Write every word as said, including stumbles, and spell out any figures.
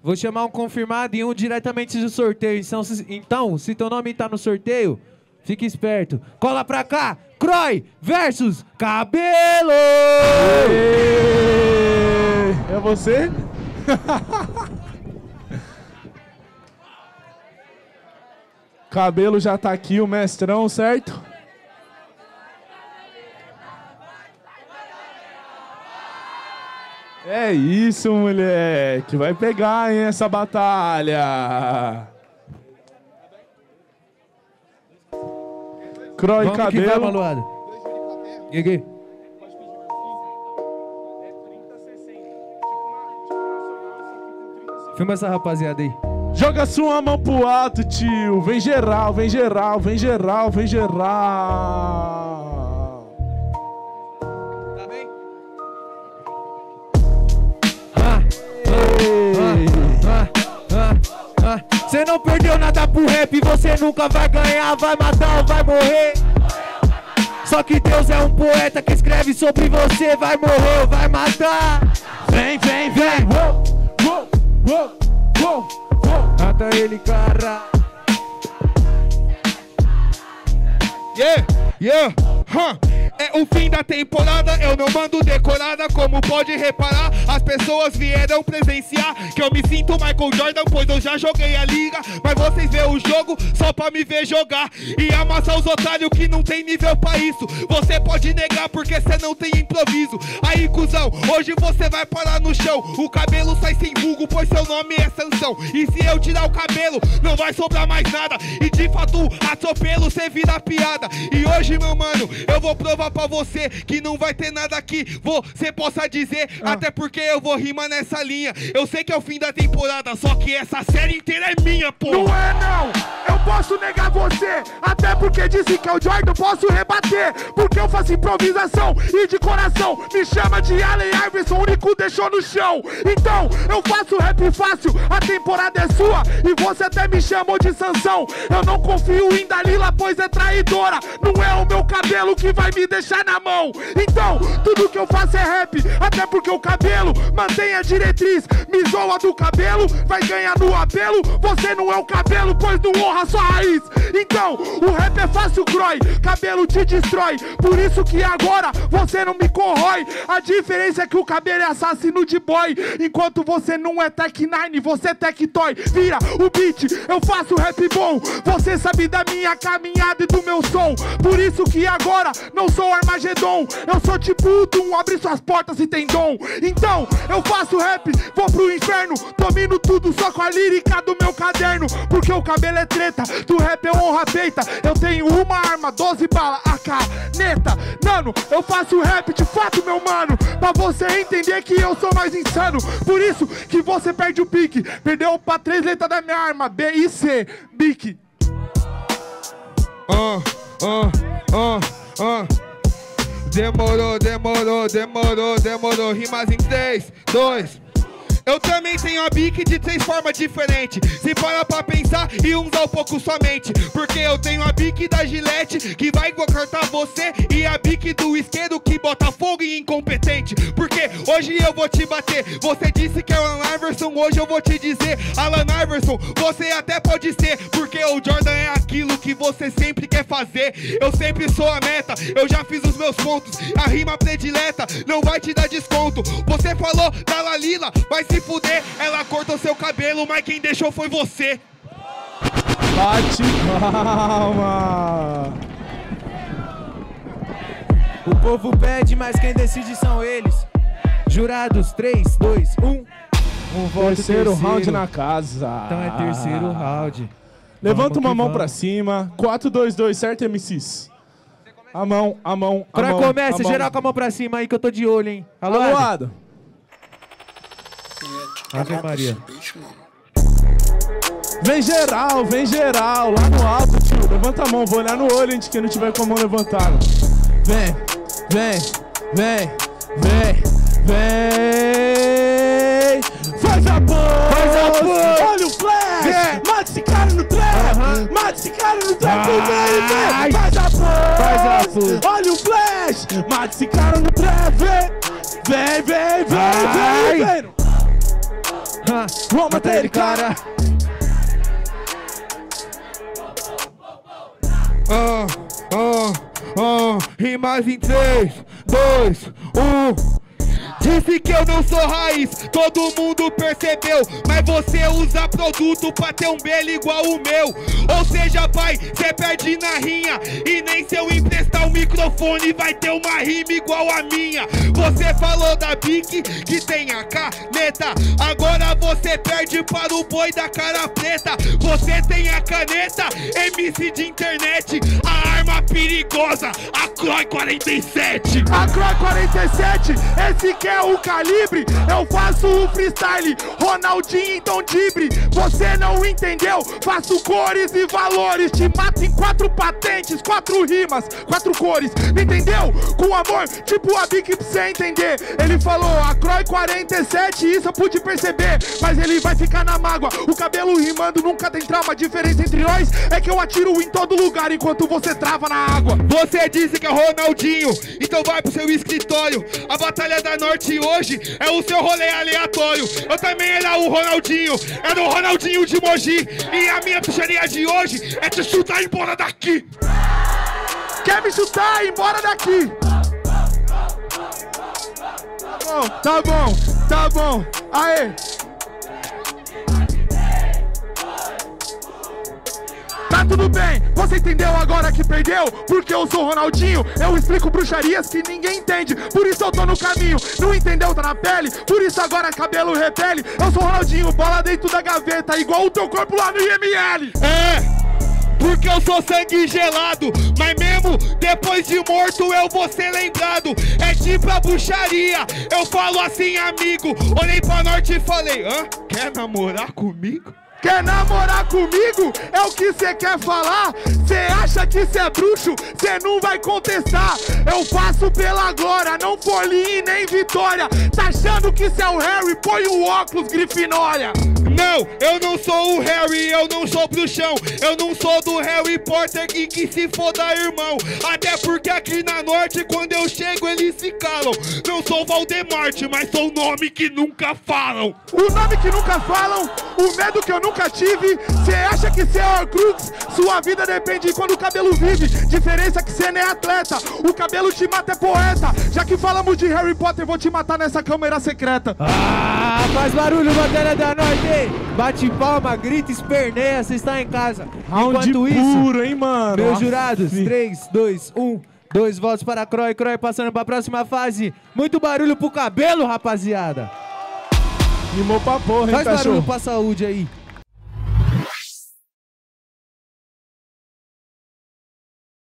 Vou chamar um confirmado e um diretamente do sorteio. Então, se, então, se teu nome tá no sorteio, fique esperto. Cola pra cá, Croy versus Cabelo! Ei, é você? Cabelo já tá aqui, o mestrão, certo? É isso, moleque. Vai pegar, hein, essa batalha. Croy e Cabelo. Que vai, Maluada. E aqui? Filma essa rapaziada aí. Joga sua mão pro alto, tio. Vem geral, vem geral, vem geral, vem geral. Tá bem? Você não perdeu nada pro rap, você nunca vai ganhar, vai matar ou vai morrer. Só que Deus é um poeta que escreve sobre você, vai morrer ou vai matar. Vem, vem, vem. Uou, uou, uou, uou, uou. Mata ele, cara. Yeah, yeah, huh. É o fim da temporada, eu não mando decorada. Como pode reparar, as pessoas vieram presenciar que eu me sinto Michael Jordan, pois eu já joguei a liga. Mas vocês vê o jogo só pra me ver jogar e amassar os otários que não tem nível pra isso. Você pode negar porque cê não tem improviso. Aí, cuzão, hoje você vai parar no chão. O Cabelo sai sem vulgo, pois seu nome é Sansão. E se eu tirar o cabelo, não vai sobrar mais nada. E de fato, atropelo, cê vira piada. E hoje, meu mano, eu vou provar pra você que não vai ter nada que você possa dizer, ah. Até porque eu vou rimar nessa linha. Eu sei que é o fim da temporada, só que essa série inteira é minha, pô. Não é não, eu posso negar você, até porque disse que é o Jordan, posso rebater, porque eu faço improvisação e de coração. Me chama de Allen Iverson, o único deixou no chão. Então, eu faço rap fácil, a temporada é sua e você até me chamou de Sansão. Eu não confio em Dalila, pois é traidora. Não é o meu cabelo que vai me deixar na mão. Então, tudo que eu faço é rap, até porque o Cabelo mantém a diretriz. Me zoa do cabelo, vai ganhar no apelo. Você não é o Cabelo, pois não honra sua raiz. Então, o rap é fácil, Croy, Cabelo te destrói. Por isso que agora você não me corrói. A diferença é que o Cabelo é assassino de boy, enquanto você não é Tech Nine, você é Tectoy. Vira o beat, eu faço rap bom. Você sabe da minha caminhada e do meu som. Por isso que agora não sou Armagedon. Eu sou tipo Udum, abre suas portas se tem dom. Então, eu faço rap, vou pro inferno. Domino tudo só com a lírica do meu caderno. Porque o Cabelo é treta, do rap é honra feita. Eu tenho uma arma, doze balas, a caneta. Nano, eu faço rap de fato, meu mano, pra você entender que eu sou mais insano. Por isso que você perde o pique. Perdeu pra três letras da minha arma, B e C, bique. Ah, ah, ah, ah. Demorou, demorou, demorou, demorou. Rimas em três, dois. Eu também tenho a bique de três formas diferentes. Se para pra pensar e usar um pouco somente. Porque eu tenho a bique da Gillette, que vai cortar você, e a bique do isqueiro, que bota fogo em incompetente. Porque hoje eu vou te bater. Você disse que é o Allen Iverson, hoje eu vou te dizer, Allen Iverson, você até pode ser. Porque o Jordan é aquilo que você sempre quer fazer. Eu sempre sou a meta, eu já fiz os meus pontos. A rima predileta não vai te dar desconto. Você falou da Lalila, vai se fuder, ela cortou seu cabelo, mas quem deixou foi você. Bate palma. O povo pede, mas quem decide são eles. Jurados, três, dois, um. Um voto, terceiro, terceiro round na casa. Então é terceiro round. Levanta uma mão vamos. pra cima. quatro, dois, dois, certo, M Cs? A mão, a mão, a Pra mão. começa, a mão. geral com a mão pra cima aí que eu tô de olho, hein. Alô, Alô, Ado? Ado. Ave Maria. Vem geral, vem geral, lá no alto, tio. Levanta a mão, vou olhar no olho de quem não tiver com a mão levantada. Vem, vem, vem, vem, vem. Faz a pose, Faz a pose. Olha o flash, Yeah. mata esse cara no trap, Uh-huh. mata esse cara no trap, Vai. vem, vem. Faz a pose, Faz a pose. Olha o flash, mata esse cara no trap, vem, vem, vem, vem, vem, vem. Ah, Ah, vamos mata ele, cara. Ah, ah, ah, rimas em três, dois, um. Disse que eu não sou raiz, todo mundo percebeu. Mas você usa produto pra ter um belo igual o meu. Ou seja, pai, cê perde na rinha. E nem se eu emprestar o microfone vai ter uma rima igual a minha. Você falou da Bic que tem a caneta. Agora você perde para o boi da cara preta. Você tem a caneta, M C de internet. A arma perigosa, a Croy quarenta e sete. A Croy quarenta e sete, esse que é o calibre. Eu faço o freestyle, Ronaldinho em Tom Dibre. Você não entendeu? Faço cores e valores. Te mato em quatro patentes, quatro rimas, quatro cores. Me entendeu? Com amor, tipo a Bic pra você entender. Ele falou a Croy quarenta e sete, isso eu pude perceber. Mas ele vai ficar na mágoa. O cabelo rimando nunca tem trauma. A diferença entre nós é que eu atiro em todo lugar enquanto você trava na água. Você disse que é Ronaldinho, então vai pro seu escritório. A Batalha da Norte hoje é o seu rolê aleatório. Eu também era o Ronaldinho, era o Ronaldinho de Mogi. E a minha puxaria de hoje é te chutar embora daqui. Quer me chutar embora daqui? Bom, tá bom, tá bom. Aê. Tá tudo bem, você entendeu agora que perdeu? Porque eu sou Ronaldinho, eu explico bruxarias que ninguém entende. Por isso eu tô no caminho, não entendeu? Tá na pele, por isso agora cabelo repele. Eu sou Ronaldinho, bola dentro da gaveta, igual o teu corpo lá no I M L. É, porque eu sou sangue gelado, mas mesmo depois de morto eu vou ser lembrado. É tipo a bruxaria, eu falo assim, amigo. Olhei pra Norte e falei, hã? Quer namorar comigo? Quer namorar comigo? É o que cê quer falar? Cê acha que cê é bruxo? Cê não vai contestar. Eu faço pela glória, não folia nem vitória. Tá achando que cê é o Harry? Põe o óculos, Grifinória. Não, eu não sou o Harry, eu não sou bruxão. Eu não sou do Harry Potter e que se foda, irmão. Até porque aqui na Norte, quando eu chego, eles se calam. Não sou Valdemort, mas sou o nome que nunca falam. O nome que nunca falam, o medo que eu nunca tive. Cê acha que cê é Horcrux? Sua vida depende de quando o cabelo vive. Diferença que cê não é atleta, o cabelo te mata é poeta. Já que falamos de Harry Potter, vou te matar nessa câmera secreta. Ah, faz barulho, Batalha da Norte. Bate palma, grita, esperneia, você está em casa. Round Enquanto isso, puro, hein, mano? meus Nossa, jurados, sim. três, dois, um. Dois votos para a Croy, Croy passando para a próxima fase. Muito barulho pro cabelo, rapaziada. Rimou pra porra, hein, Faz cachorro? barulho pra saúde aí.